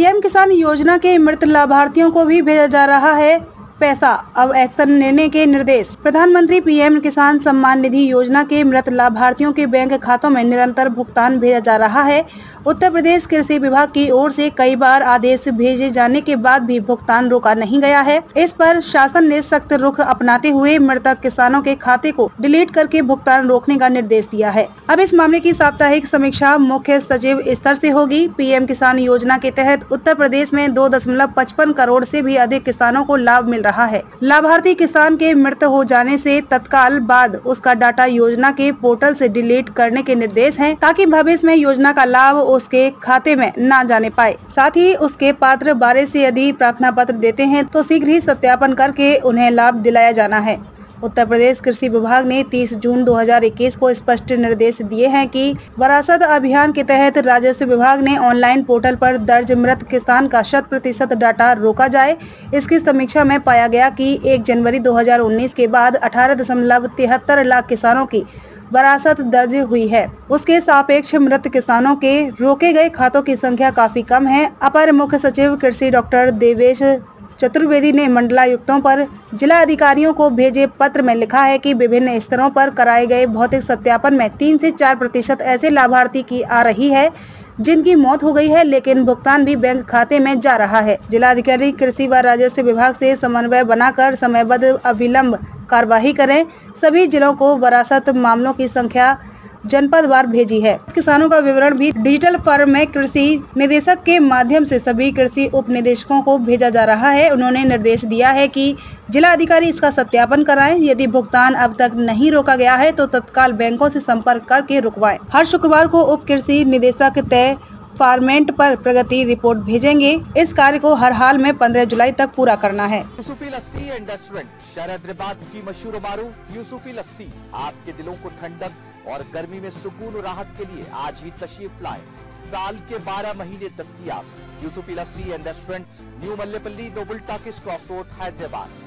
PM किसान योजना के मृत लाभार्थियों को भी भेजा जा रहा है पैसा, अब एक्शन लेने के निर्देश। प्रधानमंत्री पीएम किसान सम्मान निधि योजना के मृत लाभार्थियों के बैंक खातों में निरंतर भुगतान भेजा जा रहा है। उत्तर प्रदेश कृषि विभाग की ओर से कई बार आदेश भेजे जाने के बाद भी भुगतान रोका नहीं गया है। इस पर शासन ने सख्त रुख अपनाते हुए मृतक किसानों के खाते को डिलीट करके भुगतान रोकने का निर्देश दिया है। अब इस मामले की साप्ताहिक समीक्षा मुख्य सचिव स्तर से होगी। पीएम किसान योजना के तहत उत्तर प्रदेश में 2.55 करोड़ से भी अधिक किसानों को लाभ मिल रहा है। लाभार्थी किसान के मृत हो जाने से तत्काल बाद उसका डाटा योजना के पोर्टल से डिलीट करने के निर्देश हैं, ताकि भविष्य में योजना का लाभ उसके खाते में न जाने पाए। साथ ही उसके पात्र बारे से यदि प्रार्थना पत्र देते हैं तो शीघ्र ही सत्यापन करके उन्हें लाभ दिलाया जाना है। उत्तर प्रदेश कृषि विभाग ने 30 जून 2021 को स्पष्ट निर्देश दिए हैं कि वरासत अभियान के तहत राजस्व विभाग ने ऑनलाइन पोर्टल पर दर्ज मृत किसान का 100% डाटा रोका जाए। इसकी समीक्षा में पाया गया कि 1 जनवरी 2019 के बाद 18.73 लाख किसानों की वरासत दर्ज हुई है। उसके सापेक्ष मृत किसानों के रोके गए खातों की संख्या काफी कम है। अपर मुख्य सचिव कृषि डॉक्टर देवेश चतुर्वेदी ने मंडलायुक्तों पर जिला अधिकारियों को भेजे पत्र में लिखा है कि विभिन्न स्तरों पर कराए गए भौतिक सत्यापन में 3 से 4% ऐसे लाभार्थी की आ रही है जिनकी मौत हो गई है, लेकिन भुगतान भी बैंक खाते में जा रहा है। जिलाधिकारी कृषि व राजस्व विभाग से समन्वय बनाकर समयबद्ध अविलंब कार्यवाही करें। सभी जिलों को वरासत मामलों की संख्या जनपदवार भेजी है। किसानों का विवरण भी डिजिटल फॉर्म में कृषि निदेशक के माध्यम से सभी कृषि उप निदेशकों को भेजा जा रहा है। उन्होंने निर्देश दिया है कि जिला अधिकारी इसका सत्यापन कराएं। यदि भुगतान अब तक नहीं रोका गया है तो तत्काल बैंकों से संपर्क करके रुकवाएं। हर शुक्रवार को उप कृषि निदेशक तय फॉर्मेट पर प्रगति रिपोर्ट भेजेंगे। इस कार्य को हर हाल में 15 जुलाई तक पूरा करना है। यूसुफी लस्सी एंड रेस्टोरेंट, शहर की मशहूर मारूफ यूसुफी लस्सी आपके दिलों को ठंडक और गर्मी में सुकून और राहत के लिए आज ही तशरीफ लाए। साल के 12 महीने दस्तयाब। Yusufi lassi and restaurant, new Mallepally, noble talkies cross road, Hyderabad.